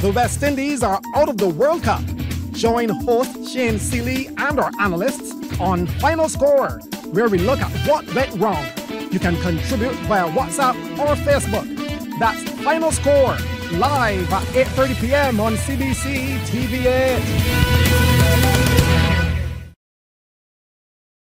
The West Indies are out of the World Cup. Join host Shane Seeley and our analysts on Final Score, where we look at what went wrong. You can contribute via WhatsApp or Facebook. That's Final Score, live at 8:30 p.m. on CBC TV8.